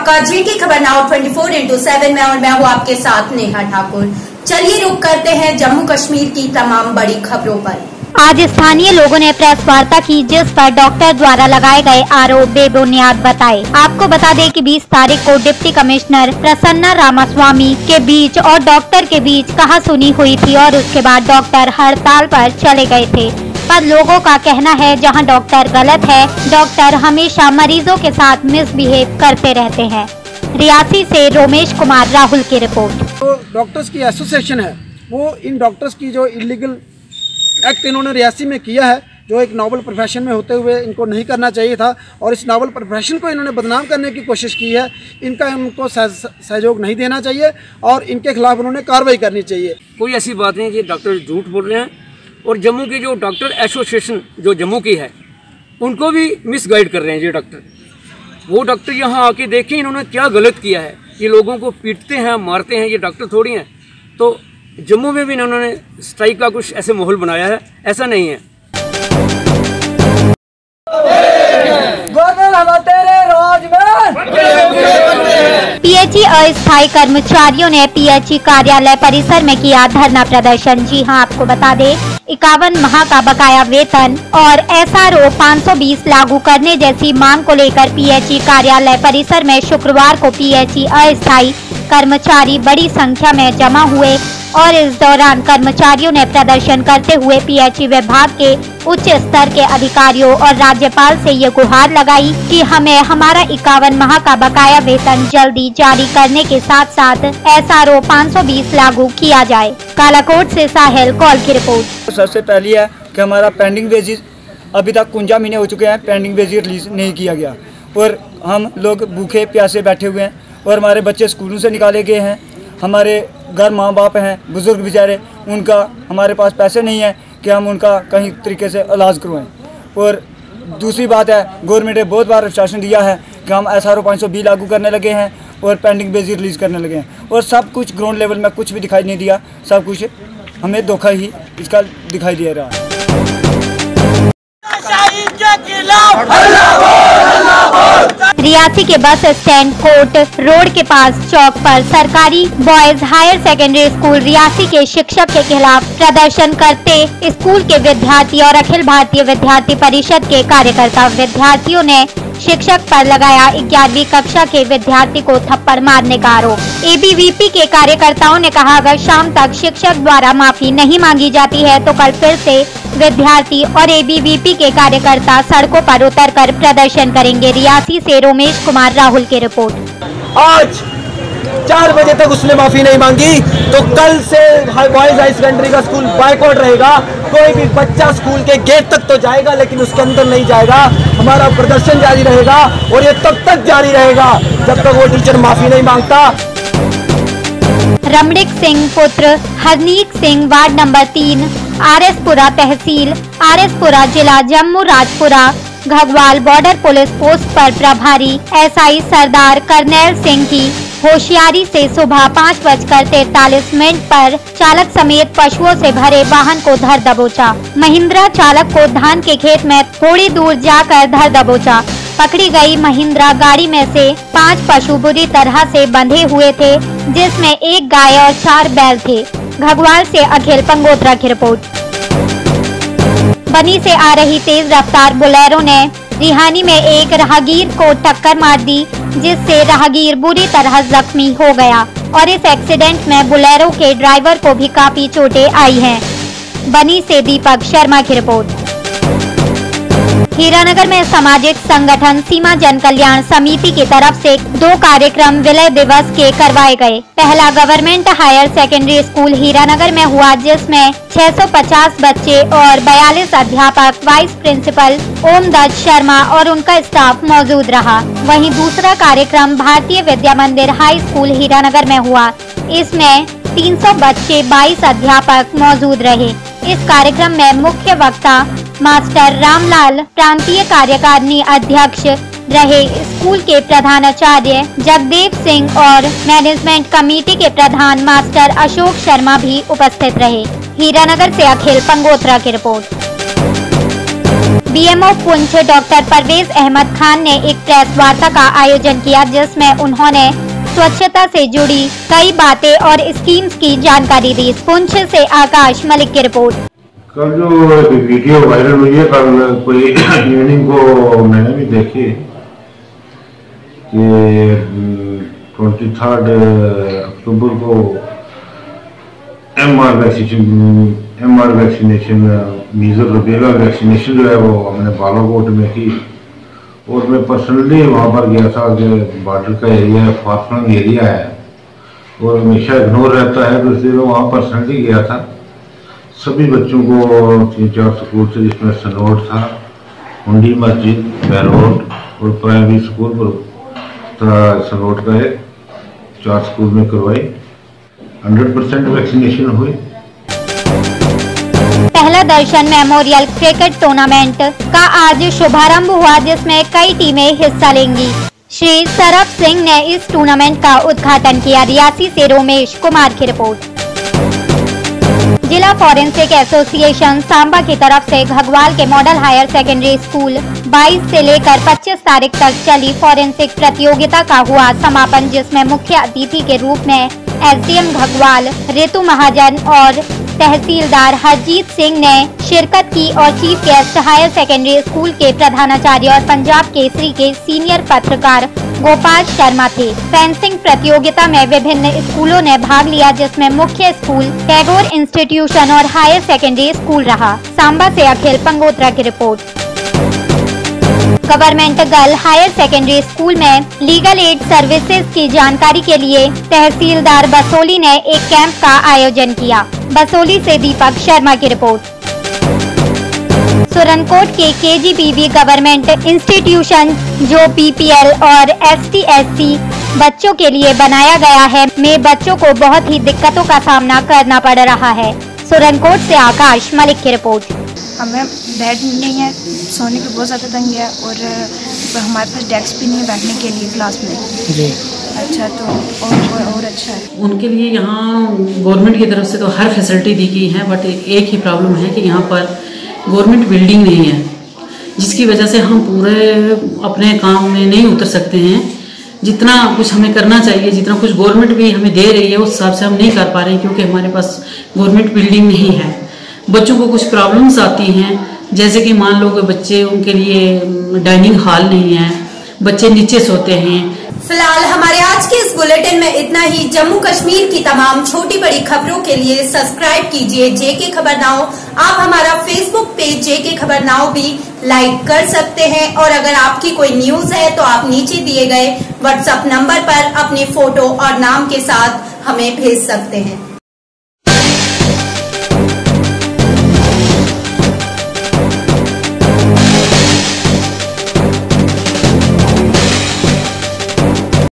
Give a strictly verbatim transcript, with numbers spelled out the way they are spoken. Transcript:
आपका जी की खबर नाउ चौबीस इंटू सात में और मैं हूँ आपके साथ नेहा ठाकुर। चलिए रुक करते हैं जम्मू कश्मीर की तमाम बड़ी खबरों पर। आज स्थानीय लोगों ने प्रेस वार्ता की जिस पर डॉक्टर द्वारा लगाए गए आरोप बेबुनियाद बताए। आपको बता दें कि बीस तारीख को डिप्टी कमिश्नर प्रसन्ना रामास्वामी के बीच और डॉक्टर के बीच कहासुनी हुई थी और उसके बाद डॉक्टर हड़ताल पर चले गए थे। पर लोगों का कहना है जहां डॉक्टर गलत है, डॉक्टर हमेशा मरीजों के साथ मिसबिहेव करते रहते हैं। रियासी से रोमेश कुमार राहुल की रिपोर्ट। तो डॉक्टर्स की एसोसिएशन है वो इन डॉक्टर्स की जो इलीगल एक्ट इन्होंने रियासी में किया है, जो एक नॉबल प्रोफेशन में होते हुए इनको नहीं करना चाहिए था और इस नॉबल प्रोफेशन को इन्होंने बदनाम करने की कोशिश की है। इनका उनको सहयोग नहीं देना चाहिए और इनके खिलाफ उन्होंने कार्रवाई करनी चाहिए। कोई ऐसी बात नहीं कि डॉक्टर झूठ बोल रहे हैं और जम्मू की जो डॉक्टर एसोसिएशन जो जम्मू की है उनको भी मिसगाइड कर रहे हैं ये डॉक्टर। वो डॉक्टर यहाँ आके देखें इन्होंने क्या गलत किया है। ये लोगों को पीटते हैं, मारते हैं, ये डॉक्टर थोड़ी हैं। तो जम्मू में भी इन्होंने स्ट्राइक का कुछ ऐसे माहौल बनाया है, ऐसा नहीं है। पीएचई अस्थायी कर्मचारियों ने पीएचई कार्यालय परिसर में किया धरना प्रदर्शन। जी हां, आपको बता दें इक्यावन माह का बकाया वेतन और एसआरओ पाँच सौ बीस लागू करने जैसी मांग को लेकर पीएचई कार्यालय परिसर में शुक्रवार को पीएचई अस्थायी कर्मचारी बड़ी संख्या में जमा हुए और इस दौरान कर्मचारियों ने प्रदर्शन करते हुए पीएचई विभाग के उच्च स्तर के अधिकारियों और राज्यपाल से ये गुहार लगाई कि हमें हमारा इक्यावन माह का बकाया वेतन जल्दी जारी करने के साथ साथ एसआरओ पाँच सौ बीस लागू किया जाए। कालाकोट से साहिल कॉल की रिपोर्ट। सबसे पहली है कि हमारा पेंडिंग वेजेस अभी तक कुंजा महीने हो चुके हैं, पेंडिंग वेजेस रिलीज नहीं किया गया और हम लोग भूखे प्यासे बैठे हुए हैं और हमारे बच्चे स्कूलों से निकाले गए हैं। हमारे घर माँ बाप हैं, बुजुर्ग बेचारे, उनका हमारे पास पैसे नहीं है कि हम उनका कहीं तरीके से इलाज करवाएं। और दूसरी बात है, गवर्नमेंट ने बहुत बार आश्वासन दिया है कि हम एस आर ओ पाँच सौ बी लागू करने लगे हैं और पेंडिंग बेसिस रिलीज़ करने लगे हैं और सब कुछ ग्राउंड लेवल में कुछ भी दिखाई नहीं दिया। सब कुछ हमें धोखा ही इसका दिखाई दे रहा है। रियासी के बस स्टैंड कोर्ट रोड के पास चौक पर सरकारी boys higher secondary school Reasi के शिक्षक के खिलाफ प्रदर्शन करते स्कूल के विद्यार्थी और अखिल भारतीय विद्यार्थी परिषद के कार्यकर्ता विद्यार्थियों ने शिक्षक पर लगाया ग्यारहवीं कक्षा के विद्यार्थी को थप्पड़ मारने का आरोप। एबीवीपी के कार्यकर्ताओं ने कहा अगर शाम तक शिक्षक द्वारा माफी नहीं मांगी जाती है तो कल फिर से विद्यार्थी और एबीवीपी के कार्यकर्ता सड़कों पर उतरकर प्रदर्शन करेंगे। रियासी से रोमेश कुमार राहुल की रिपोर्ट। आज चार बजे तक उसने माफी नहीं मांगी तो कल से बॉयज हाई सेकेंडरी का स्कूल बाइकआउट रहेगा। कोई भी बच्चा स्कूल के गेट तक तो जाएगा लेकिन उसके अंदर नहीं जाएगा। हमारा प्रदर्शन जारी रहेगा और ये तब तक जारी रहेगा जब तक वो टीचर माफी नहीं मांगता। रमणिक सिंह पुत्र हरनीक सिंह वार्ड नंबर तीन आरएसपुरा तहसील आरएसपुरा जिला Jammu Rajpura Ghagwal border police post पर प्रभारी एसआई सरदार करनैल सिंह की होशियारी से सुबह पाँच बजकर तैतालीस मिनट पर चालक समेत पशुओं से भरे वाहन को धर दबोचा। महिंद्रा चालक को धान के खेत में थोड़ी दूर जाकर धर दबोचा। पकड़ी गई महिंद्रा गाड़ी में से पाँच पशु बुरी तरह से बंधे हुए थे जिसमें एक गाय और चार बैल थे। घगवाल से अखिल पंगोत्रा की रिपोर्ट। बनी से आ रही तेज रफ्तार बुलेरो ने रिहानी में एक राहगीर को टक्कर मार दी जिससे राहगीर बुरी तरह जख्मी हो गया और इस एक्सीडेंट में बुलेरो के ड्राइवर को भी काफी चोटें आई हैं। बनी से दीपक शर्मा की रिपोर्ट। हीरानगर में सामाजिक संगठन सीमा जन कल्याण समिति की तरफ से दो कार्यक्रम विलय दिवस के करवाए गए। पहला government higher secondary school Hiranagar में हुआ जिसमें छह सौ पचास बच्चे और बयालीस अध्यापक, वाइस प्रिंसिपल ओम दत्त शर्मा और उनका स्टाफ मौजूद रहा। वहीं दूसरा कार्यक्रम भारतीय विद्या मंदिर हाई स्कूल हीरानगर में हुआ। इसमें तीन सौ बच्चे, बाईस अध्यापक मौजूद रहे। इस कार्यक्रम में मुख्य वक्ता मास्टर रामलाल, प्रांतीय कार्यकारिणी अध्यक्ष रहे स्कूल के प्रधानाचार्य जगदेव सिंह और मैनेजमेंट कमेटी के प्रधान मास्टर अशोक शर्मा भी उपस्थित रहे। हीरानगर से अखिल पंगोत्रा की report. BMO Poonch doctor Parvez Ahmed Khan ने एक प्रेस वार्ता का आयोजन किया, जिसमें उन्होंने स्वच्छता से जुड़ी कई बातें और स्कीम्स की जानकारी दी। पुंछ से आकाश मलिक की रिपोर्ट। कल जो वीडियो वायरल हुई है, कल कोई इवनिंग को मैंने भी देखी कि ट्वेंटी थर्ड अक्टूबर को M R vaccination M R vaccination measles rubella vaccination जो है वो हमने बालाकोट में की। और मैं पर्सनली वहाँ पर गया था कि बॉर्डर का एरिया है, फारफलंग एरिया है और हमेशा इग्नोर रहता है, तो इसलिए मैं वहाँ पर्सनली गया था। सभी बच्चों को तीन चार स्कूल से, जिसमें सनोट था, हुंडी मस्जिद, बैरोट और प्राइमरी स्कूल था सनोट का एक, चार स्कूल में करवाई। हंड्रेड परसेंट वैक्सीनेशन हुई। पहला दर्शन मेमोरियल क्रिकेट टूर्नामेंट का आज शुभारंभ हुआ, जिसमें कई टीमें हिस्सा लेंगी। श्री सरफ सिंह ने इस टूर्नामेंट का उद्घाटन किया। रियासी से रोमेश कुमार की रिपोर्ट। जिला फॉरेंसिक एसोसिएशन सांबा की तरफ से घगवाल के मॉडल हायर सेकेंडरी स्कूल बाईस से लेकर पच्चीस तारीख तक चली फॉरेंसिक प्रतियोगिता का हुआ समापन, जिसमें मुख्य अतिथि के रूप में एसडीएम घगवाल रितु महाजन और तहसीलदार हरजीत सिंह ने शिरकत की और chief guest higher secondary school के प्रधानाचार्य और पंजाब केसरी के सीनियर पत्रकार गोपाल शर्मा थे। फेंसिंग प्रतियोगिता में विभिन्न स्कूलों ने भाग लिया, जिसमें मुख्य स्कूल टैगोर इंस्टीट्यूशन और हायर सेकेंडरी स्कूल रहा। सांबा से अखिल पंगोत्रा की report. Government girl higher secondary school में लीगल एड सर्विसेज की जानकारी के लिए तहसीलदार बसोली ने एक कैंप का आयोजन किया। बसोली से दीपक शर्मा की रिपोर्ट। सुरनकोट के केजीबीवी गवर्नमेंट इंस्टीट्यूशन, जो पीपीएल और एसटी एससी बच्चों के लिए बनाया गया है, में बच्चों को बहुत ही दिक्कतों का सामना करना पड़ रहा है। सुरनकोट से आकाश मलिक की रिपोर्ट। हमें बेड नहीं है, सोने की बहुत ज़्यादा तंगी है और हमारे पास डेस्क भी नहीं है बैठने के लिए क्लास में जी। अच्छा, तो और, और और अच्छा है उनके लिए। यहाँ गवर्नमेंट की तरफ से तो हर फैसिलिटी दी गई है, बट एक ही प्रॉब्लम है कि यहाँ पर गवर्नमेंट बिल्डिंग नहीं है, जिसकी वजह से हम पूरे अपने काम में नहीं उतर सकते हैं। जितना कुछ हमें करना चाहिए, जितना कुछ गवर्नमेंट भी हमें दे रही है, उस हिसाब से हम नहीं कर पा रहे हैं, क्योंकि हमारे पास गवर्नमेंट बिल्डिंग नहीं है। बच्चों को कुछ प्रॉब्लम्स आती हैं, जैसे कि मान लो कि बच्चे, उनके लिए डाइनिंग हॉल नहीं है, बच्चे नीचे सोते हैं। फिलहाल हमारे आज के इस बुलेटिन में इतना ही। जम्मू कश्मीर की तमाम छोटी बड़ी खबरों के लिए सब्सक्राइब कीजिए जेके खबर नाउ। आप हमारा फेसबुक पेज जेके खबर नाउ भी लाइक कर सकते हैं, और अगर आपकी कोई न्यूज है तो आप नीचे दिए गए व्हाट्सएप नंबर पर अपनी फोटो और नाम के साथ हमें भेज सकते हैं।